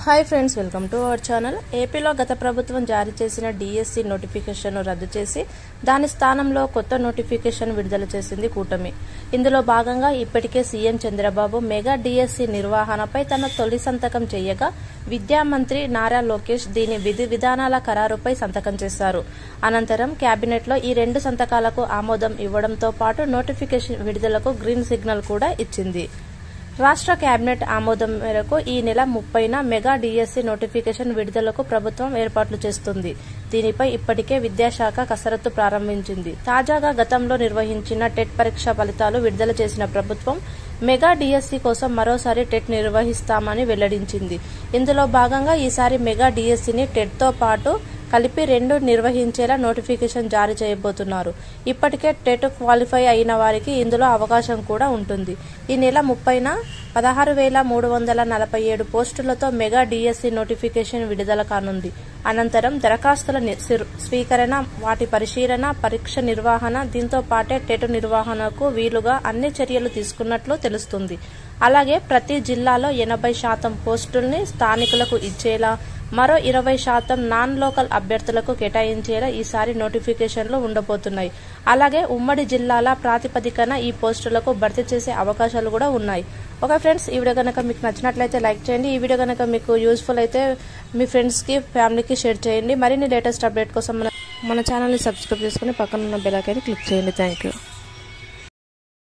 Hi friends, welcome to our channel. ఏపీలో గత ప్రభుత్వం జారీ చేసిన డిఎస్సి నోటిఫికేషన్ రద్దు చేసి దాని స్థానంలో కొత్త నోటిఫికేషన్ విడుదల చేసింది కూటమి. ఇందులో భాగంగా ఇప్పటికే సీఎం చంద్రబాబు మెగా డిఎస్సి నిర్వహణపై తన తొలి సంతకం చేయగా విద్యా మంత్రి నారా లోకేష్ దీని విధి విధానాల ఖరారుపై సంతకం చేశారు. అనంతరం కేబినెట్లో ఈ రెండు సంతకాలకు ఆమోదం ఇవ్వడంతో పాటు నోటిఫికేషన్ విడుదలకు గ్రీన్ సిగ్నల్ కూడా ఇచ్చింది. రాష్ట్ర కేబినెట్ ఆమోదం మేరకు ఈ నెల 30న మెగా డిఎస్సి నోటిఫికేషన్ విడుదలకు ప్రభుత్వం ఏర్పాట్లు చేస్తుంది. దీనిపై ఇప్పటికే విద్యాశాఖ కసరత్తు ప్రారంభించింది. తాజాగా గతంలో నిర్వహించిన టెట్ పరీక్ష ఫలితాలు విడుదల చేసిన ప్రభుత్వం మెగా డిఎస్సి కోసం మరోసారి టెట్ నిర్వహిస్తామని వెల్లడించింది. ఇందులో భాగంగా ఈసారి మెగా డిఎస్సిని టెట్తో పాటు కలిపి 2 నిర్వహించేలా నోటిఫికేషన్ జారీ చేయబోతున్నారు. ఇప్పటికే టెట్ క్వాలిఫై అయిన వారికి ఇందులో అవకాశం కూడా ఉంటుంది. ఈ నెల 30న 16,347 పోస్టులతో మెగా డిఎస్సి నోటిఫికేషన్ విడుదల కానుంది. అనంతరం దరఖాస్తుల స్వీకరణ, వాటి పరిశీలన, పరీక్ష నిర్వహణ, దీంతో పాటే టెట్ నిర్వహణకు వీలుగా అన్ని చర్యలు తీసుకున్నట్లు తెలుస్తుంది. అలాగే ప్రతి జిల్లాలో 80% పోస్టుల్ని స్థానికులకు ఇచ్చేలా, మరో 20% నాన్ లోకల్ అభ్యర్థులకు కేటాయించేలా ఈసారి నోటిఫికేషన్లు ఉండబోతున్నాయి. అలాగే ఉమ్మడి జిల్లాల ప్రాతిపదికన ఈ పోస్టులకు భర్తీ చేసే అవకాశాలు కూడా ఉన్నాయి. ఓకే ఫ్రెండ్స్, ఈ వీడియో కనుక మీకు నచ్చినట్లయితే లైక్ చేయండి. ఈ వీడియో కనుక మీకు యూస్ఫుల్ అయితే మీ ఫ్రెండ్స్కి, ఫ్యామిలీకి షేర్ చేయండి. మరిన్ని లేటెస్ట్ అప్డేట్ కోసం మన ఛానల్ని సబ్స్క్రైబ్ చేసుకుని పక్కన ఉన్న బెల్ ఐకాన్ని క్లిక్ చేయండి. Thank you.